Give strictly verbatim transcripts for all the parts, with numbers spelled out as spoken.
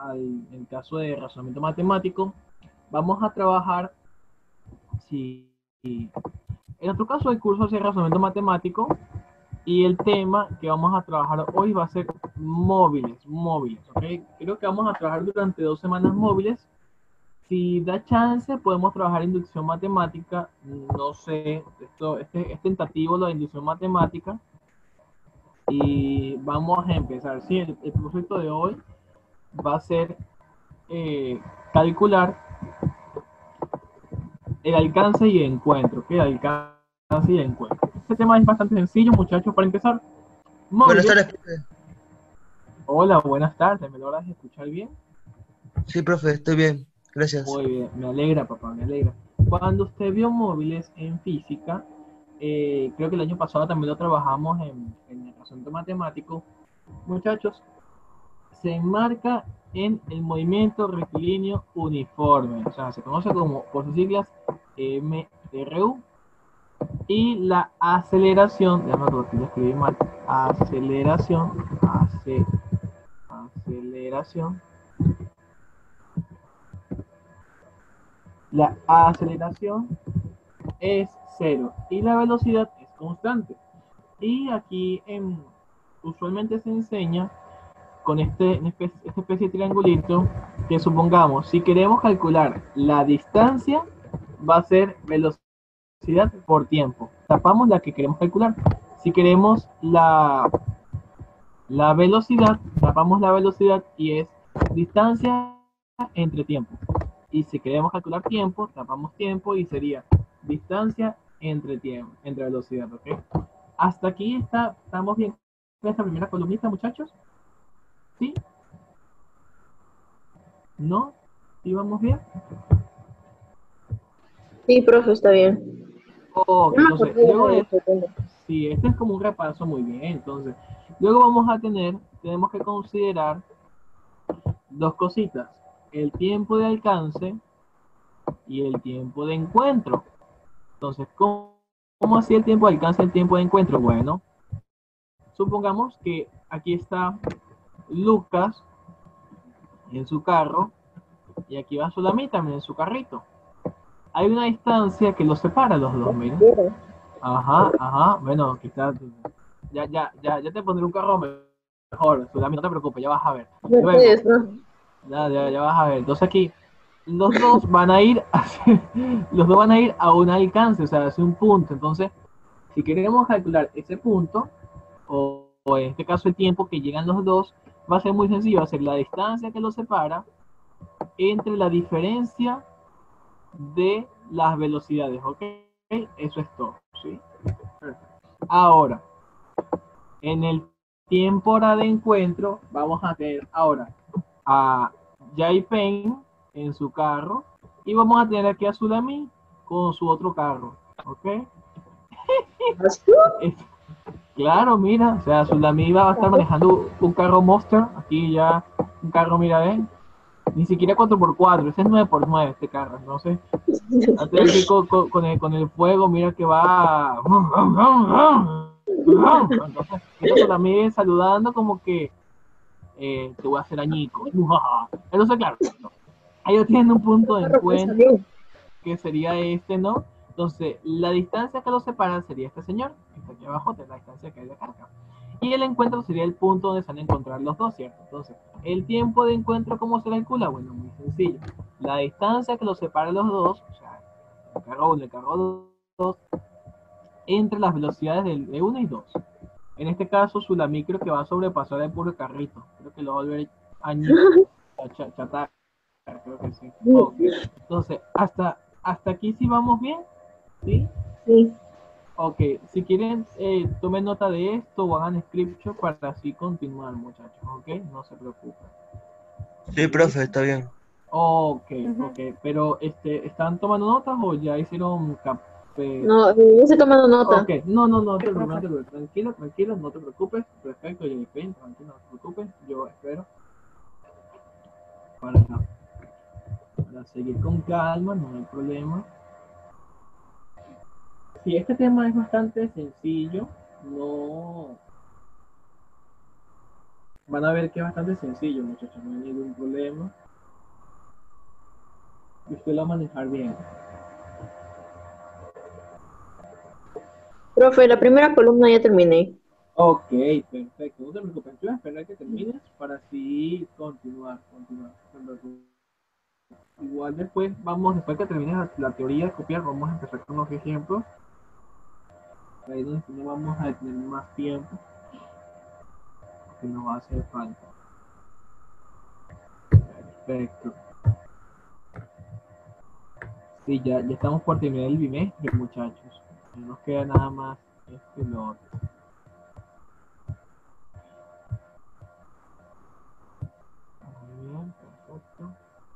al, en el caso de razonamiento matemático, vamos a trabajar, si, si en nuestro caso el curso es de razonamiento matemático, y el tema que vamos a trabajar hoy va a ser móviles, móviles, ¿ok? Creo que vamos a trabajar durante dos semanas móviles. Si da chance, podemos trabajar inducción matemática. No sé, esto, este, es tentativo lo de inducción matemática. Y vamos a empezar. Sí, el, el proyecto de hoy va a ser eh, calcular el alcance y el encuentro. ¿Ok? El alcance y el encuentro. Este tema es bastante sencillo, muchachos. Para empezar, Buenas móviles. tardes, profe. Hola, buenas tardes. ¿Me logras escuchar bien? Sí, profe, estoy bien. Gracias. Muy bien, me alegra, papá, me alegra. Cuando usted vio móviles en física, eh, creo que el año pasado también lo trabajamos en, en el asunto matemático, muchachos, se enmarca en el movimiento rectilíneo uniforme, o sea, se conoce como, por sus siglas, M R U, y la aceleración, déjame ver, lo escribí mal, aceleración, ace- aceleración, la aceleración es cero y la velocidad es constante. Y aquí en, usualmente se enseña con este, esta especie de triangulito que supongamos, si queremos calcular la distancia, va a ser velocidad por tiempo. Tapamos la que queremos calcular. Si queremos la, la velocidad, tapamos la velocidad y es distancia entre tiempo. Y si queremos calcular tiempo, tapamos tiempo y sería distancia entre tiempo, entre velocidad, ¿ok? Hasta aquí está, estamos bien con esta primera columnita, muchachos. ¿Sí? ¿No? ¿Sí vamos bien? Sí, profe, está bien. Ok, No me entonces, acordé luego de de la esto, segunda. sí, este es como un repaso muy bien. Entonces, luego vamos a tener, tenemos que considerar dos cositas: el tiempo de alcance y el tiempo de encuentro. Entonces, ¿cómo, cómo así el tiempo de alcance y el tiempo de encuentro? Bueno, supongamos que aquí está Lucas en su carro y aquí va Sulamita también en su carrito. Hay una distancia que los separa a los dos, miren. Ajá, ajá, bueno, quizás ya, ya, ya, ya te pondré un carro mejor, Sulamita, no te preocupes, ya vas a ver. Luego, Mercedes, ¿no? ya, ya, ya vas a ver. Entonces aquí, los dos van a ir hacia, los dos van a ir a un alcance, o sea, hacia un punto. Entonces, si queremos calcular ese punto, o, o en este caso el tiempo que llegan los dos, va a ser muy sencillo, va a ser la distancia que los separa entre la diferencia de las velocidades, ¿ok? Eso es todo, ¿sí? Ahora, en el tiempo hora de encuentro, vamos a tener ahora a Jai Pen en su carro y vamos a tener aquí a Sulami con su otro carro, ¿ok? Es, claro, mira, o sea, Sulami va a estar manejando un carro Monster, aquí ya un carro, mira, ven, ni siquiera cuatro por cuatro, ese es nueve por nueve este carro, entonces, antes aquí con, con, con, el, con el fuego, mira que va... Entonces, mira Sulami saludando como que eh, te voy a hacer añicos. Entonces, claro, ellos tienen un punto de encuentro que sería este, ¿no? Entonces, la distancia que los separa sería este señor, que está aquí abajo, de la distancia que hay de carga. Y el encuentro sería el punto donde se van a encontrar los dos, ¿cierto? Entonces, el tiempo de encuentro, ¿cómo se calcula? Bueno, muy sencillo. La distancia que los separa los dos, o sea, el carro uno y el carro dos, entre las velocidades de uno y dos. En este caso, Sulami creo que va a sobrepasar el puro carrito. Creo que lo va a volver añico, ch chatarra, creo que sí. Ok. Entonces, hasta, hasta aquí sí vamos bien, ¿sí? Sí. Ok, si quieren, eh, tomen nota de esto o hagan screenshot para así continuar, muchachos, ¿ok? No se preocupen. Sí, profe, está bien. Ok, ok, pero este, ¿están tomando notas o ya hicieron café? No, yo estoy tomando nota. Ok, no, no, no, te preocupes, no te preocupes, tranquilo, tranquilo, no te preocupes, perfecto, yo tranquilo, no te preocupes, yo espero para, para seguir con calma, no hay problema. Sí, este tema es bastante sencillo, no, Van a ver que es bastante sencillo, muchachos, no hay ningún problema. Y usted lo va a manejar bien. Profe, la primera columna ya terminé. Ok, perfecto. No te preocupes, yo voy a esperar que termines para así continuar, continuar. No te preocupes. Igual después vamos, después que termines la, la teoría de copiar, vamos a empezar con los ejemplos. Ahí donde no vamos a tener más tiempo, que nos va a hacer falta. Perfecto. Sí, ya, ya estamos por terminar el bimestre, muchachos. No nos queda nada más esto y lo otro. Muy bien, perfecto.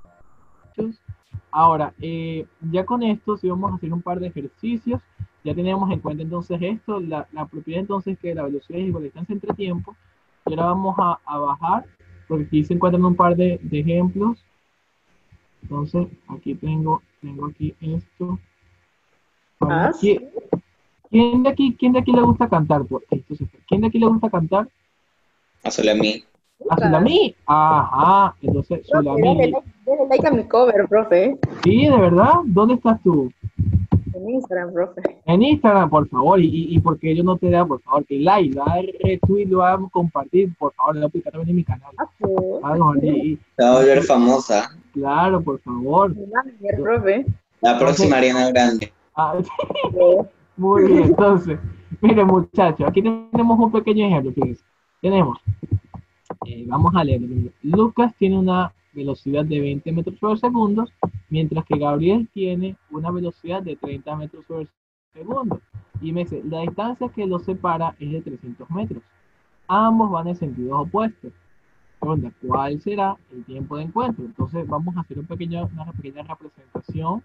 Ahora, eh, ya con esto, si vamos a hacer un par de ejercicios, ya tenemos en cuenta entonces esto, la, la propiedad entonces que la velocidad es igual a distancia entre tiempo. Y ahora vamos a, a bajar, porque aquí se encuentran un par de, de ejemplos. Entonces, aquí tengo, tengo aquí esto. Para, ¿Ah, sí? ¿quién, quién de aquí, quién de aquí le gusta cantar? Por esto se fue. ¿Quién de aquí le gusta cantar? A solo a mí. A Lucas. Sulamí. Ajá, entonces Profe, dale Sulamí. like, dale like a mi cover, profe. Sí, de verdad, ¿dónde estás tú? En Instagram, profe. En Instagram, por favor, y, y, y porque yo no te da, por favor, que like, lo haga retweet, lo haga compartir, por favor, lo voy a aplicar también en mi canal. Ah, pues. Ah, no, y, y- Se va a volver y- famosa. claro, por favor. Mi manager, profe. La Entonces, próxima Ariana Grande. ah, Eh, muy bien, entonces, miren muchachos, aquí tenemos un pequeño ejemplo, fíjense. Tenemos, eh, vamos a leer. Lucas tiene una velocidad de veinte metros por segundo, mientras que Gabriel tiene una velocidad de treinta metros por segundo. Y me dice, la distancia que los separa es de trescientos metros. Ambos van en sentidos opuestos. Pregunta, ¿cuál será el tiempo de encuentro? Entonces vamos a hacer un pequeño, una pequeña representación.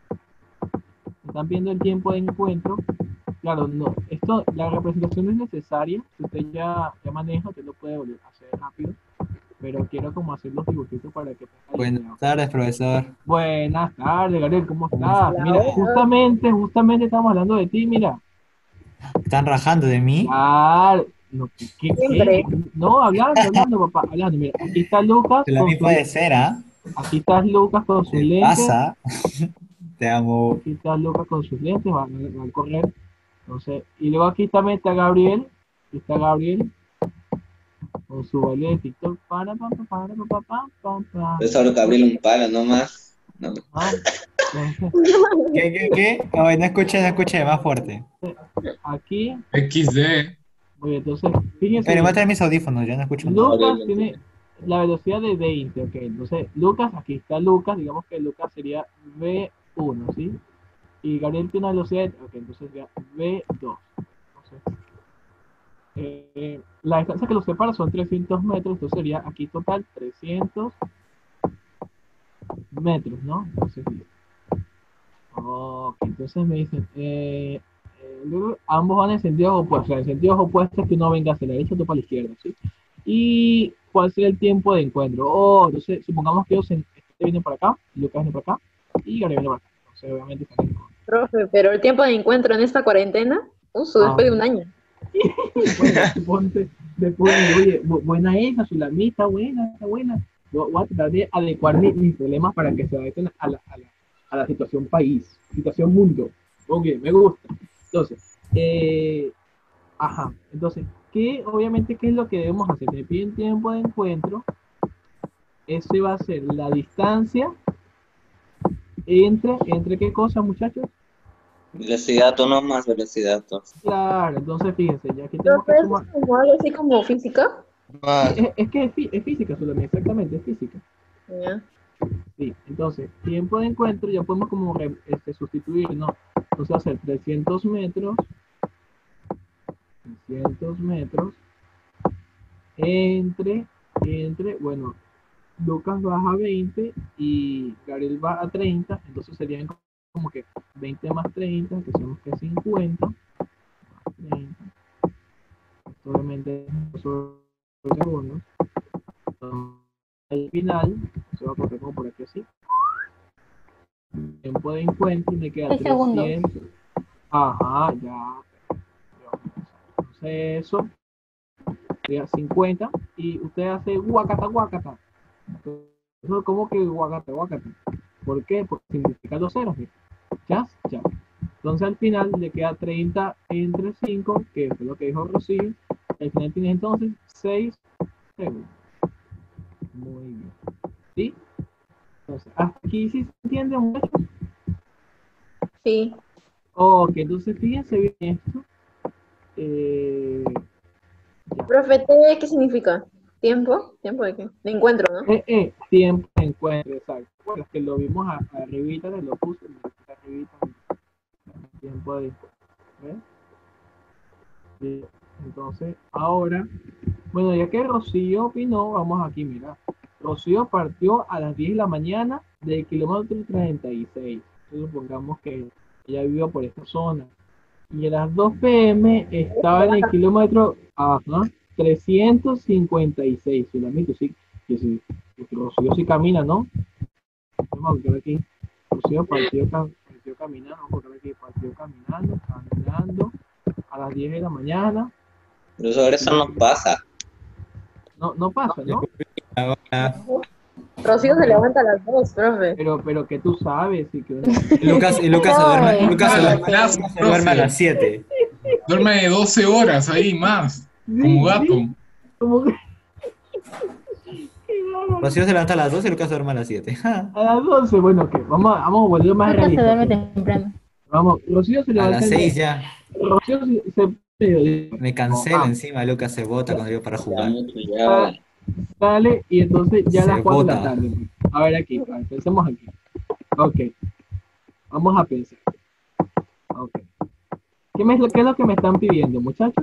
¿Están viendo el tiempo de encuentro? Claro, no, esto, la representación no es necesaria. Si usted ya, ya maneja, usted lo puede volver a hacer rápido. Pero quiero como hacer los dibujitos para que tenga la idea. Buenas tardes, profesor. Buenas tardes, Gabriel, ¿cómo ¿Cómo estás? Hola, Mira, hola. justamente, justamente estamos hablando de ti, mira. ¿Están rajando de mí? Claro, no, ¿qué, qué, Siempre. qué? No, hablando, hablando, papá, hablando. Mira, aquí está Lucas De la con mí su, puede ser, ¿ah? aquí está Lucas con sus ¿Qué lentes. pasa? Te amo. Aquí está Lucas con sus lentes, va, va a correr. Entonces, y luego aquí también está Gabriel. Aquí está Gabriel con su baile de TikTok. Para, para, para, para, para, para, para. Pero solo que abrirle un palo, no más. No. Ah, entonces, ¿Qué, qué, qué? Ay, no escuché, no escuché, más fuerte. aquí, equis de. oye, entonces, fíjense Pero voy a bien. traer mis audífonos, yo no escucho nada. Lucas Abrirle tiene la velocidad de veinte, ok. Entonces, Lucas, aquí está Lucas, digamos que Lucas sería V uno, ¿sí? Y Gabriel tiene una velocidad, de, ok, entonces sería V dos. Entonces, eh, la distancia que los separa son trescientos metros, entonces sería aquí total trescientos metros, ¿no? Entonces, ok, entonces me dicen, eh, eh, ambos van en sentidos opuestos, o sea, en sentidos opuestos que uno venga hacia la derecha, otro para la izquierda, ¿sí? ¿Y cuál sería el tiempo de encuentro? Oh, entonces, supongamos que ellos este viene para acá, Lucas viene para acá, y Gabriel viene para acá. Entonces, obviamente, están en contra. Profe, pero el tiempo de encuentro en esta cuarentena, uso Ah. después de un año. Bueno, suponte, después, oye, bu- buena esa, Sulamita, buena, está buena. Yo voy a tratar de adecuar mi- mis problemas para que se adapten a la, a la, a la situación país, situación mundo. Ok, me gusta. Entonces, eh, ajá, entonces, ¿qué, obviamente, qué es lo que debemos hacer? Me piden tiempo de encuentro. Eso iba a ser la distancia entre, ¿entre qué cosas, muchachos? Velocidad o no más velocidad. O. Claro, entonces fíjense, ya aquí tengo Profe, que ¿es sumar. como algo así como física? Más. Es, es que es, fí- es física solamente, exactamente, es física. Ya. Sí, entonces, tiempo de encuentro ya podemos como re- este, sustituir, ¿no? Entonces va a ser trescientos metros, trescientos metros, entre, entre, bueno, Lucas baja a veinte y Gabriel va a treinta, entonces serían como que veinte más treinta, que son que cincuenta, más treinta, esto obviamente es sobre segundos. Entonces, al final, se va a correr como por aquí así. Tiempo de encuentro y me queda seis segundos. trescientos. Ajá, ya. Entonces eso sería cincuenta y usted hace guacata, guacata. Entonces, ¿cómo que guacata, guacata? ¿Por qué? Porque significa dos ceros. Mira. Chas, chas. Entonces al final le queda treinta entre cinco, que fue lo que dijo Rocío. Al final tienes entonces seis segundos. Muy bien. ¿Sí? Entonces, hasta aquí sí se entiende mucho. Sí. Ok, entonces fíjense bien esto. Eh, ya. Profe, ¿T qué significa? ¿Tiempo? ¿Tiempo de qué? De encuentro, ¿no? Eh, eh, tiempo de encuentro, exacto. Bueno, es que lo vimos a, arribita, te lo puse, arribita, tiempo de encuentro. ¿Ves? Bien. Entonces, ahora, bueno, ya que Rocío opinó, vamos aquí, mira. Rocío partió a las diez de la mañana del kilómetro treinta y seis. Entonces, supongamos que ella vive por esta zona. Y a las dos pe eme estaba en el kilómetro ajá, trescientos cincuenta y seis. Sulamito, sí, que sí, que Rocío sí camina, ¿no? Vamos a buscar aquí. Rocío partió, partió caminando, vamos a buscar aquí, partió caminando, caminando a las diez de la mañana. Pero sobre eso no pasa. No, no pasa, ¿no? Ahora, Rocío se levanta a las dos, profe. Pero, pero que tú sabes y que y Lucas, y Lucas se duerme, Lucas se A la duerme, clase, Lucas se duerme a las siete. Duerme de doce horas ahí más, como gato. como que Rocío se levanta a las doce y Lucas se duerme a las siete. Ja. a las doce, bueno, que vamos, a- vamos a volver más Lucas se realista. duerme pues. temprano. Vamos, Rocío se A levanta las el- seis ya. Rocío se, se mediodía. Me cancela Ah, encima, Lucas se bota cuando yo para Ya jugar. mucho, ya. sale y entonces ya a las Se cuatro de la bota. tarde. pues. A ver aquí, a ver, pensemos aquí. Ok, vamos a pensar. Ok. ¿Qué, me, ¿Qué es lo que me están pidiendo, muchachos?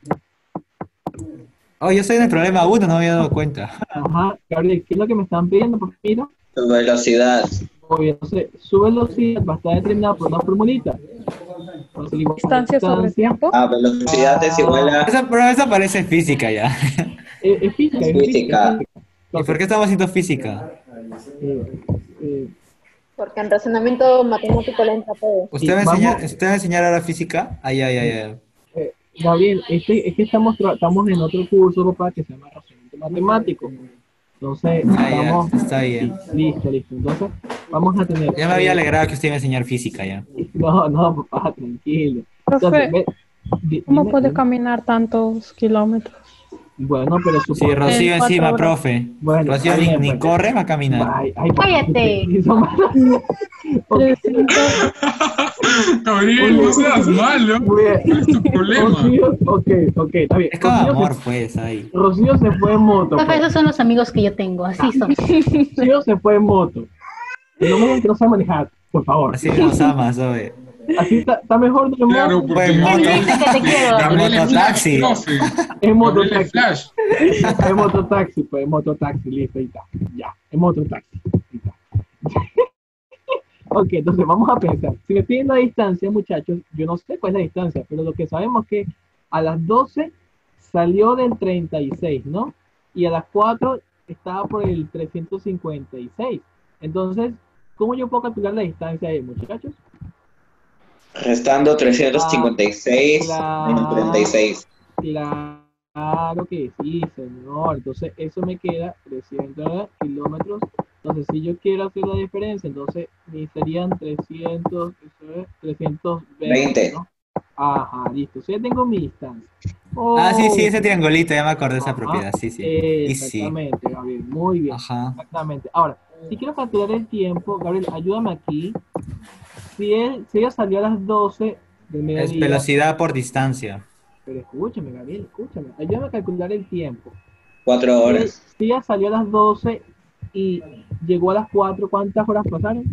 Oh, yo soy en el problema uno, no me había dado cuenta. Ajá, Gabriel, ¿qué es lo que me están pidiendo? Pues mira, Tu velocidad. muy bien, entonces su velocidad va a estar determinada por una formulita. Entonces, igual a Distancia sobre distancia, tiempo. Ah, velocidad es igual a Esa, pero esa parece física ya. eh, es física, es Física. física. es física. ¿Y por qué estamos haciendo física? Eh, eh, Porque en razonamiento matemático le entra todo. ¿Usted Sí, va a enseñar, vamos- ¿usted va a enseñar ahora física? Ay, ay, ay, ay. eh, Gabriel, este, es que estamos, tra- estamos en otro curso, papá, que se llama razonamiento matemático. Entonces, Ah, ya, vamos. está bien. Sí, listo, listo. Entonces, vamos a tener. Ya me había eh, alegrado que usted iba a enseñar física ya. No, no, papá, tranquilo. Entonces, Profe, ve- di- ¿cómo dime, puede dime. caminar tantos kilómetros? Bueno, pero Sí, supongo. Rocío En cuatro encima, horas. profe. Bueno, Rocío está ni, bien, ni pues. corre, va a caminar. Ay, ay, Cállate. hizo mal. Ok, trescientos. Gabriel, no seas malo. muy bien. ¿Cuál es tu problema? Rocío, ok, ok, está bien. Es como Rocío amor, se, pues, ahí. Rocío se fue en moto. Profe, pues. esos son los amigos que yo tengo, así son. Rocío se fue en moto. No me digan que no sabe manejar, por favor. Así nos amas, oye. Así está, está mejor de moto. Claro, porque Pues, moto. Gabriel, Dice que te quiero. Gabriel es Mototaxi. Flash, profe. Es Gabriel mototaxi. es Flash. Es mototaxi, pues, es mototaxi, listo, ahí está. Ya, es mototaxi. Ahí está. Ok, entonces vamos a pensar. Si me piden la distancia, muchachos, yo no sé cuál es la distancia, pero lo que sabemos es que a las doce salió del treinta y seis, ¿no? Y a las cuatro estaba por el trescientos cincuenta y seis. Entonces, ¿cómo yo puedo calcular la distancia ahí, muchachos? restando trescientos cincuenta y seis menos treinta y seis. Claro que sí, señor. Entonces, eso me queda trescientos kilómetros. Entonces, si yo quiero hacer la diferencia, entonces me serían trescientos, eso es, trescientos veinte, veinte. ¿no? Ajá, listo. O sea, ya tengo mi distancia. Ah, sí, sí, Oh, ese triangulito, ya me acordé de esa ajá, propiedad, sí, sí. eh, Y sí. Exactamente, Gabriel. Muy bien. Ajá. Exactamente. Ahora, si quiero calcular el tiempo, Gabriel, ayúdame aquí. Si, él, si ella salió a las doce del Es mediodía, velocidad por distancia. pero escúchame, Gabriel, escúchame. Ayúdame a calcular el tiempo. cuatro Si, horas. si ella salió a las doce y llegó a las cuatro, ¿cuántas horas pasaron?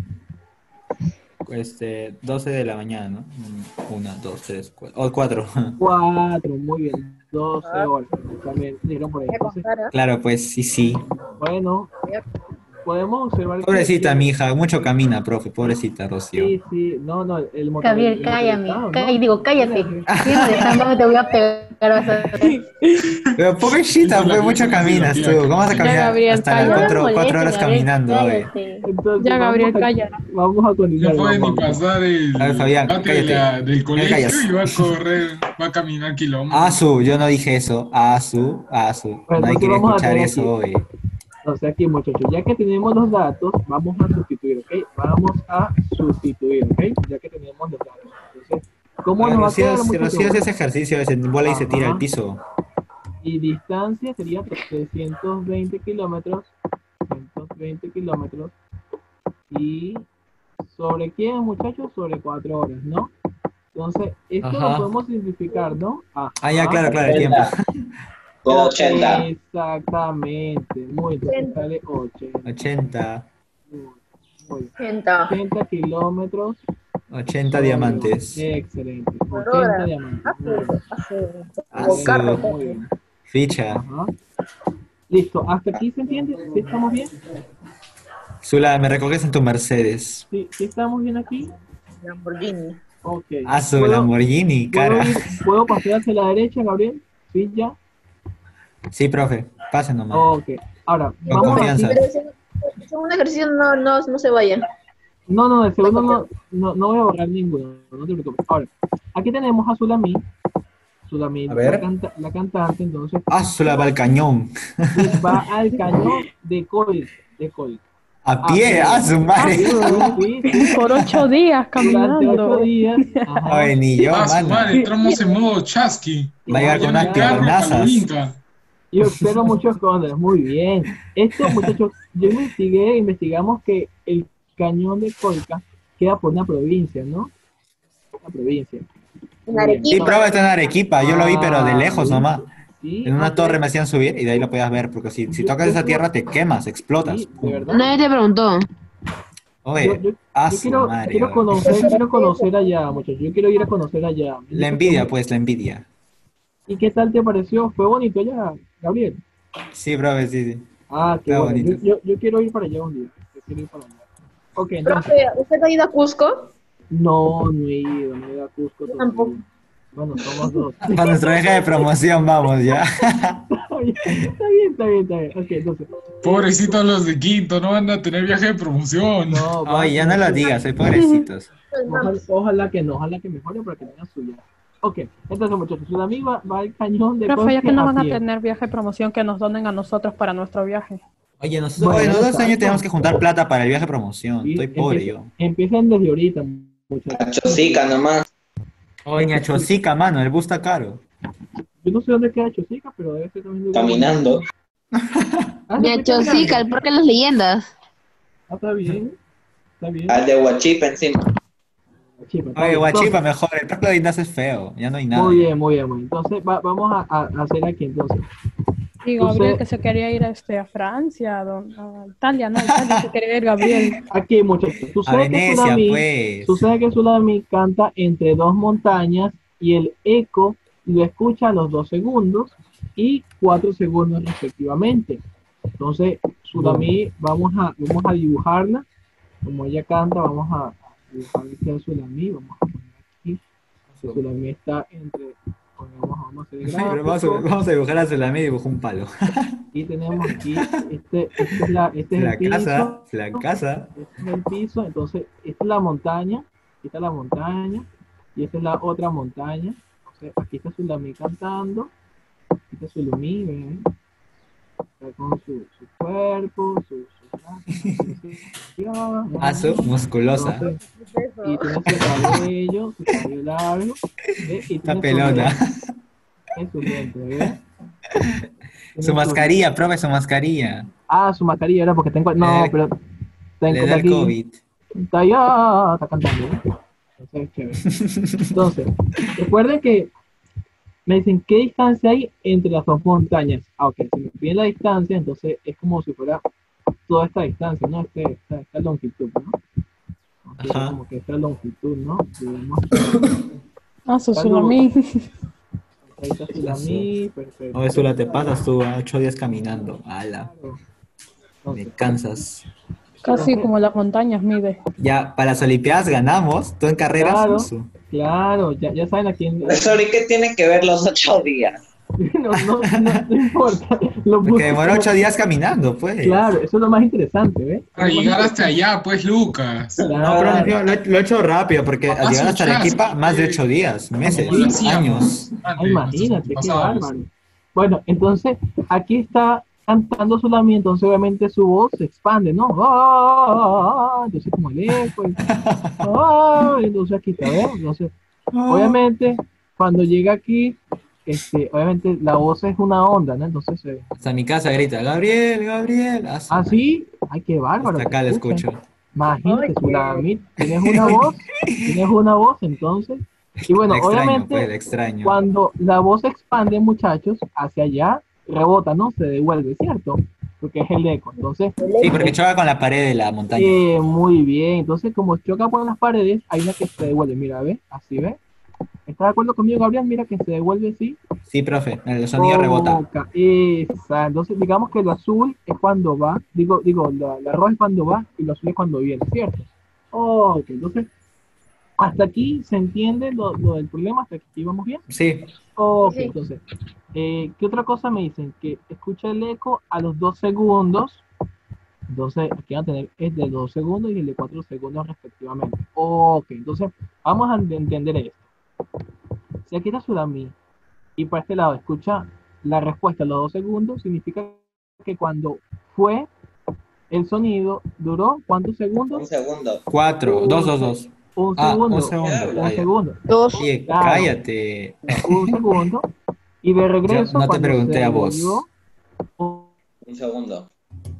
Este, doce de la mañana, ¿no? Mm, Una, dos, tres, cuatro. O cuatro. Cuatro, muy bien. doce horas. También dijeron por ahí. Voy a Entonces, contar, ¿eh? Claro, pues sí, sí. bueno, podemos observar que- Pobrecita, que- mi hija, mucho camina, profe. Pobrecita, Rocío. Sí, sí, no, no, el motor. Gabriel, el cállame. motorizado, ¿no? Cállate, digo, cállate. Si no dejando, te voy a pegar. Vas a ver. Pero pobrecita, pues mucho caminas tú. ¿Cómo vas a Ya, caminar Gabriel, hasta las cállate. cuatro, No cuatro horas molestes, Gabriel, caminando, oye? cállate. Entonces, Ya, Gabriel, vamos a- calla. Vamos a continuar. No puede ni vamos. pasar el A ver, Fabián, patio de cállate. la- del colegio callas. y va a correr, va a caminar kilómetros. Asu, yo no dije eso. Asu, Asu. Bueno, Nadie entonces quiere vamos a escuchar tener eso, aquí. oye. Entonces aquí, muchachos, ya que tenemos los datos, vamos a sustituir, ¿ok? Vamos a sustituir, ¿ok? Ya que tenemos los datos. Entonces, ¿cómo Oye, nos va a Rocío, quedar, si muchachos? Rocío hace ese ejercicio, se vuela y se tira Ajá. al piso. Y distancia sería trescientos veinte kilómetros. trescientos veinte kilómetros. Y ¿sobre quién, muchachos? Sobre cuatro horas, ¿no? Entonces, esto Ajá. lo podemos simplificar, ¿no? Ajá. Ah, ya, claro, claro, el tiempo. Con ochenta. Exactamente. Muy bien. Entonces sale ochenta. ochenta. Muy bien. Ochenta. ochenta kilómetros. ochenta diamantes. Excelente. Por ochenta hora. diamantes. Ah, Muy bien. hace- Asu, Como carro. Muy bien. ficha. Ajá. Listo. ¿Hasta aquí se entiende? ¿Sí estamos bien? Zula, me recoges en tu Mercedes. ¿Sí, sí estamos bien aquí? Lamborghini. Ok. Asu, ¿Puedo- Lamborghini, ¿Puedo, cara. ir- ¿Puedo pasar hacia la derecha, Gabriel? Sí, ya. Sí, profe, pase nomás. Ok. Ahora, Con vamos confianza. aquí. Pero ese- ese segundo ejercicio no, no, no se vayan. No, no, el segundo no, no, no voy a borrar ninguno, no te preocupes. Ahora, aquí tenemos a Zulami. Zulami, A ver. La, canta- la cantante, entonces, Asu, la va al cañón. va al cañón de Col. De Col. A pie, a su madre. Sí, sí, Por ocho días durante ocho caminando. días. Ajá. Oye, ni yo, Ah, su mano. madre, entramos en modo chasqui. Va a llegar con unas Vaya carro para piernazas. el Inca. Yo espero muchos condes, muy bien. Esto, muchachos, yo investigué, investigamos que el cañón de Colca queda por una provincia, ¿no? Una provincia. En Muy bien. Sí, Arequipa. prueba está en Arequipa, yo lo vi, pero de lejos Ah, nomás. Sí, En una ok. torre me hacían subir y de ahí lo podías ver, porque si, si tocas esa tierra te quemas, explotas. Sí, de verdad. Nadie te preguntó. Yo, Oye, yo- a yo su quiero, madre. quiero oye. conocer, quiero conocer allá, muchachos. Yo quiero ir a conocer allá. La envidia, pues, la envidia. ¿Y qué tal te pareció? ¿Fue bonito allá, Gabriel? Sí, profe, sí, sí. Ah, qué Está bueno. Yo, bonito. yo, yo quiero ir para allá un día. Yo quiero ir para allá. Ok, entonces. Profe, ¿usted ha ido a Cusco? No, no he ido, no he ido a Cusco todavía. tampoco. Bueno, somos dos. Para nuestra viaje de promoción, vamos ya. Está bien, está bien, está bien, está bien. Ok, entonces. Pobrecitos los de Quinto, no van a tener viaje de promoción. No, va- Oye, ya no lo digas, soy pobrecitos. Ojalá, ojalá que no, ojalá que mejore para que tenga su viaje. Ok, entonces muchachos, su amigo va, va al cañón de Profe, ya Cosque que no a van a pie. tener viaje de promoción, que nos donen a nosotros para nuestro viaje. Oye, nosotros, Bueno, oye, nosotros este año exacto. tenemos que juntar plata para el viaje de promoción. Sí, Estoy pobre empieza- yo. Empiezan desde ahorita, muchachos. Chosica nomás. Oye, ña Chosica, mano, el bus está caro. Yo no sé dónde queda Chosica, pero debe ser también lugar Caminando. bonito. Ah, Mi ¿se fue Chosica, el caminando? parque de las leyendas. Ah, está bien. Está bien. Al de Huachipa encima. Chipa, está Oye, bien. Guachipa, Entonces, mejor. El parque de Indas es feo. Ya no hay nada. muy bien, muy bien, muy bien. Entonces, va- vamos a, a- a hacer aquí entonces. Y Gabriel Usted- que se quería ir a, este, a Francia, a, don- a Italia, no, a Italia se quería ir Gabriel. Aquí, muchachos. A Sucede que Venecia, Tsunami, pues. sucede que Tsunami canta entre dos montañas y el eco lo escucha a los dos segundos y cuatro segundos respectivamente. Entonces, Tsunami, vamos a, vamos a dibujarla. Como ella canta, vamos a dibujar aquí a Tsunami. Vamos a poner aquí. Tsunami está entre. Ponemos, vamos a hacer el Sí, pero vamos, a, gráfico. vamos a dibujar a Zulami y dibujó un palo. Y tenemos aquí, este, este es, la, este es La el piso. casa, la casa. Este es el piso, entonces esta es la montaña, esta es la montaña y esta es la otra montaña. Entonces aquí está Zulami cantando, aquí está Zulami, ven, está con su, su cuerpo, su, su Ah, su musculosa. Entonces, y tiene su cabello, su cabello largo, ¿ve? Y Está tiene pelona. Su, en su lente, ¿ve? Su Tiene mascarilla, profe, su mascarilla. Ah, su mascarilla, era porque tengo. No, Le- pero. Tengo Le da el aquí. COVID. Está ya, está cantando. ¿no? Entonces, chévere. Entonces, recuerden que me dicen qué distancia hay entre las dos montañas. Ah, ok, si me piden la distancia, entonces es como si fuera toda esta distancia, ¿no? Este, esta, esta longitud, ¿no? Entonces, Ajá. como que esta longitud, ¿no? Digamos, Ah, su tsunami. ahí está Tsunami, perfecto. Oye, Zula, te pasas tú a ocho días caminando. Ala. Claro. Entonces, Me cansas. Casi como las montañas mide. Ya, para las Olimpiadas ganamos. Tú en carreras. Claro. Uso. claro, ya, ya saben a quién. Profesor, ¿y qué tiene que ver los ocho días? no, no, no, no importa. Lo Porque puse demoró como- ocho días caminando, pues. Claro, eso es lo más interesante, ¿ves? Para Lo más llegar hasta interesante. allá, pues, Lucas. No, pero Claro. lo, he- lo he hecho rápido, porque al Papá llegar hasta escuchaste, Arequipa, más de ocho días, meses, Como lo hacíamos años. Ah, antes, imagínate, nuestros qué antepasados. bárbaro. Bueno, entonces aquí está cantando Zulami, entonces obviamente su voz se expande, ¿no? ¡Ah! Entonces como el eco, y- ¡ah! Entonces aquí está, ¿ves? Entonces, obviamente, cuando llega aquí, este, obviamente la voz es una onda, ¿no? Entonces, eh, Hasta mi casa grita, Gabriel, Gabriel. Ah, su- así, ay, qué bárbaro. Hasta te acá le escuchan. escucho. Imagínate, Ay, qué- Zulami, tienes una voz, tienes una voz, entonces, y bueno, La extraño, obviamente, pues, la extraño. cuando la voz se expande, muchachos, hacia allá, rebota, ¿no? Se devuelve, ¿cierto? Porque es el eco. Entonces, Sí, porque choca con la pared de la montaña. eh, muy bien. Entonces, como choca por las paredes, hay una que se devuelve. Mira, ¿ves? Así, ¿ves? ¿Estás de acuerdo conmigo, Gabriel? Mira que se devuelve así. Sí, profe, el sonido rebota. Boca. Esa. Entonces, digamos que lo azul es cuando va, digo, digo, la, la roja es cuando va y lo azul es cuando viene, ¿cierto? Ok, entonces, hasta aquí se entiende lo, lo del problema, hasta aquí vamos bien. Sí, Ok, Sí. entonces, eh, ¿qué otra cosa me dicen? Que escucha el eco a los dos segundos. Entonces, aquí van a tener el de dos segundos y el de cuatro segundos respectivamente. Ok, entonces, vamos a entender esto. Si aquí está Zulami y para este lado escucha la respuesta a los dos segundos, significa que cuando fue el sonido, ¿duró cuántos Un segundos? segundo. cuatro, dos, dos, dos. Un Ah, segundo. un segundo. Un Ah, ya. segundo. Dos. Oye, Claro. cállate. Un segundo. Y de regreso, Yo no te cuando pregunté se a vos. devolvió, un- Un segundo.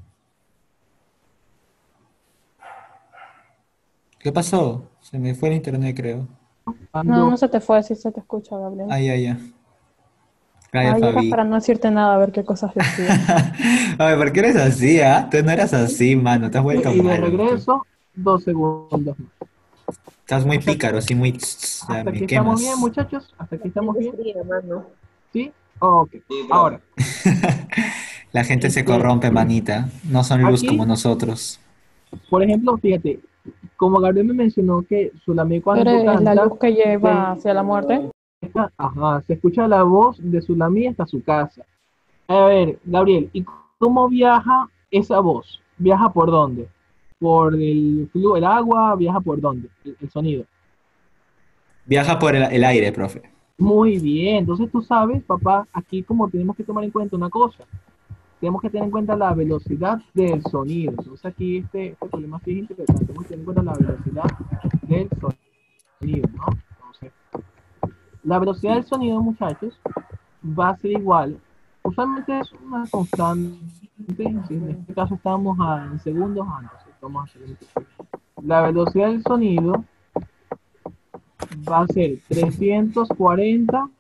¿Qué pasó? Se me fue el internet, creo. cuando No, no se te fue, sí se te escucha, Gabriel. Ay, ay, ay. Calla, Ay, era Fabi. para no decirte nada, a ver qué cosas decía. Ay, ¿por qué eres así, ah? Tú no eras así, mano. Te has vuelto y de malo. tú. regreso, dos segundos más. Estás muy pícaro, sí, muy... Ya Hasta aquí me estamos quemas. bien, muchachos. Hasta aquí estamos bien. Fría, mano. ¿Sí? Ok. Sí, profe. Ahora, La gente se Este, corrompe, manita. No son luz aquí- como nosotros. por ejemplo, fíjate, como Gabriel me mencionó que Zulami cuando Eres la canta, luz que lleva se- hacia la muerte. esta- ajá, se escucha la voz de Zulami hasta su casa. A ver, Gabriel, ¿y cómo viaja esa voz? ¿Viaja por dónde? ¿Por el flujo del agua? ¿Viaja por dónde? El, el sonido. Viaja por el, el aire, profe. Muy bien, entonces tú sabes, papá, aquí como tenemos que tomar en cuenta una cosa, tenemos que tener en cuenta la velocidad del sonido. Entonces aquí este, este problema sí es interesante, tenemos que tener en cuenta la velocidad del sonido, ¿no? Entonces, la velocidad del sonido, muchachos, va a ser igual. Usualmente es una constante, si en este caso estamos a, en segundos antes, vamos a hacer un- la velocidad del sonido va a ser trescientos cuarenta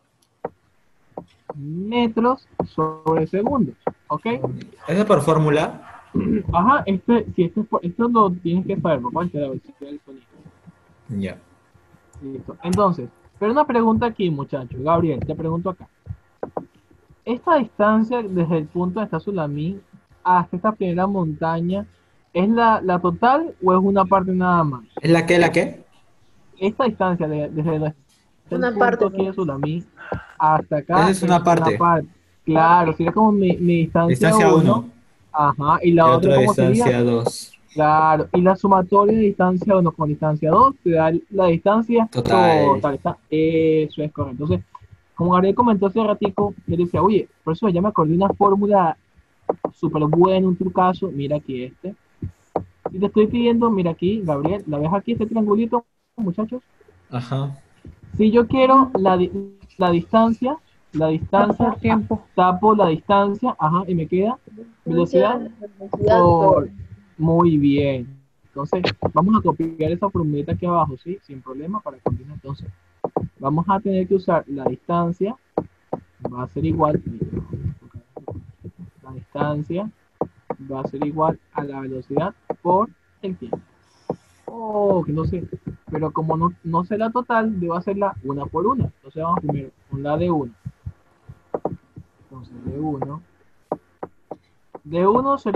metros sobre segundos, ¿ok? ¿Eso por fórmula? Ajá, este, si este, es por- esto lo tienes que saber, papá, que la velocidad del sonido. Ya. Listo. Entonces, pero una pregunta aquí, muchachos. Gabriel, te pregunto acá. Esta distancia desde el punto de está Zulami hasta esta primera montaña, ¿es la, la total o es una parte nada más? ¿Es la qué, la qué? Esta distancia de- desde el, el Una punto parte, aquí ¿no? de Zulami hasta acá Esa es una parte. Claro, sería como mi, mi distancia Distancia uno. uno. Ajá, y Y la otra, otra ¿cómo sería? distancia dos. Claro, y la sumatoria de distancia uno con distancia dos te da la distancia Total. está- Eso es correcto. Entonces, como Gabriel comentó hace ratico, yo decía, oye, por eso ya me acordé de una fórmula súper buena, un trucazo, mira aquí este. Y te estoy pidiendo, mira aquí, Gabriel, ¿la ves aquí este triangulito, muchachos? Ajá. Si yo quiero la, di- la distancia, la distancia, Por tiempo. tapo la distancia, ajá, y me queda velocidad Velocidad por... por- Muy bien. Entonces, vamos a copiar esa formulita aquí abajo, ¿sí? Sin problema para continuar. Entonces, vamos a tener que usar la distancia, va a ser igual, la distancia va a ser igual a la velocidad por el tiempo. Oh, que no sé, pero como no, no sé la total, debo hacerla una por una. Entonces, vamos primero con la de uno. Entonces, de uno. De uno sería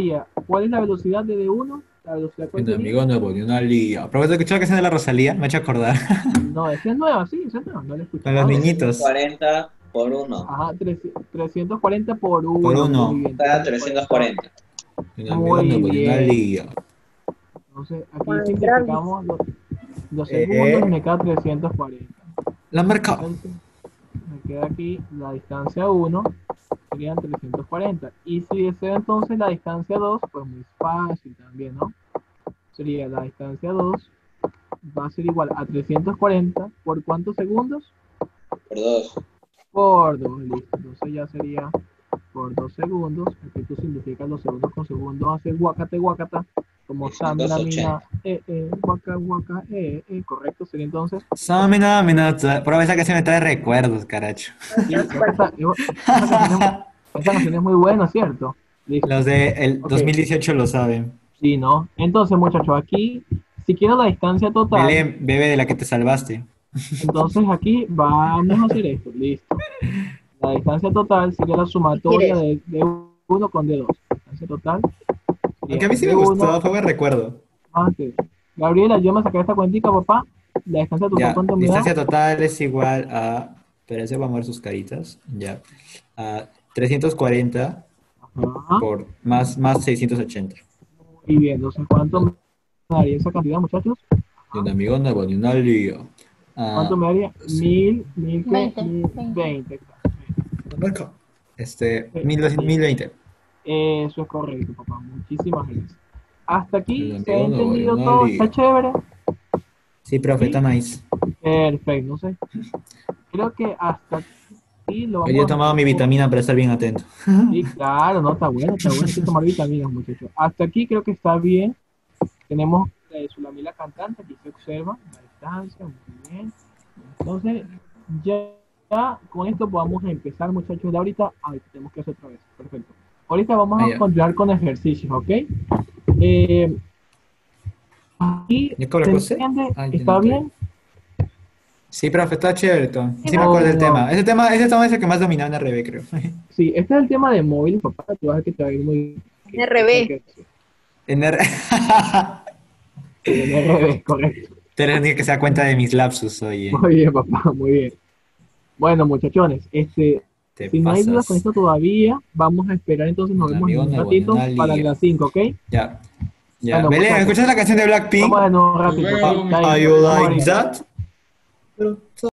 ¿Cuál es la velocidad de D uno? La velocidad cuál Mi sería? amigo nuevo ni una liga. ¿Pero te escuchó la canción de la Rosalía? Me ha hecho acordar. No, esa es nueva, sí, esa es nueva, no la he escuchado. Con los niñitos. cuarenta por uno. Ajá, trescientos trescientos cuarenta por uno. Por uno. Muy bien. Está trescientos cuarenta. Mi amigo Muy nuevo ni una bien. liga. Entonces, aquí Bueno, simplificamos los, los Eh. segundos y me queda trescientos cuarenta. La marca. Entonces, me queda aquí la distancia uno, serían trescientos cuarenta. Y si deseo entonces la distancia dos, pues muy fácil también, ¿no? Sería la distancia dos, va a ser igual a trescientos cuarenta, ¿por cuántos segundos? Por dos. Por dos, listo. Entonces ya sería por dos segundos. Aquí tú simplificas los segundos con segundos, hace guacate, guacata, como samina, mina, eh, eh, guaca, guaca, eh, eh, correcto, sería entonces. Samina, mina, pero esa canción me trae recuerdos, caracho. Sí, esa, esa- esa canción es, esa canción es muy buena, ¿cierto? Listo. Los de el Ok. dos mil dieciocho lo saben. Sí, ¿no? Entonces, muchachos, aquí, si quiero la distancia total, Belén, bebé de la que te salvaste. entonces aquí vamos a hacer esto, listo. La distancia total sería la sumatoria de D uno con D dos. La distancia total sería Aunque a mí sí me D uno gustó, fue buen recuerdo. más D dos. Gabriela, yo me saqué esta cuentica, papá. La distancia total, Ya, ¿cuánto me da? distancia total es igual a. Pero eso vamos a ver sus caritas. Ya. A trescientos cuarenta Ajá. por más, más seiscientos ochenta. Muy bien, entonces, ¿cuánto me daría esa cantidad, muchachos? Ni un amigo nuevo, ni una liga. Ah, ¿Cuánto me daría? sí. Mil, mil, ¿qué? Veinte, Mil, veinte. veinte. la marca. Este, mil veinte. Eso es correcto, papá. Muchísimas gracias. Hasta aquí El se ha amigo no, entendido no todo. liga. Está chévere. Sí, profe, está nice. Perfecto, no sé. Creo que hasta aquí lo vamos Hoy día he a tomado mi hacer. vitamina para estar bien atento. Sí, claro, no, está bueno, está bueno. Hay que tomar vitaminas, muchachos. Hasta aquí creo que está bien. Tenemos eh, Sulamila cantante, aquí se observa la distancia, muy bien. Entonces, ya, ya con esto podamos empezar, muchachos, de ahorita. Ay, tenemos que hacer otra vez. Perfecto. Ahorita vamos Ah, a ya. continuar con ejercicios, ¿ok? Eh, aquí, ¿Ya con la ¿se cosa? entiende? Ah, ya ¿Está no estoy. bien? Sí, profe, está chévere, Tom. Sí me No, acuerdo del no. tema. Ese tema, ese tema es el que más dominaba en R B, creo. Sí, este es el tema de móviles, papá. Tú vas a ver que te va a ir muy bien. R B. En R... Sí, en R B, correcto. Te ni que se da cuenta de mis lapsus, oye. Muy bien, papá, muy bien. Bueno, muchachones, este, Te si no hay dudas pasas. con esto todavía, vamos a esperar, entonces nos Un vemos en amigo un nuevo, ratito una para liga. las cinco, ¿ok? Ya. Ya. Bueno, Belén, muchachos. ¿escuchas la canción de Blackpink? Vamos en un ratito. Luego, ¿ok? mi- Chaito, Are you vamos like ahorita. that?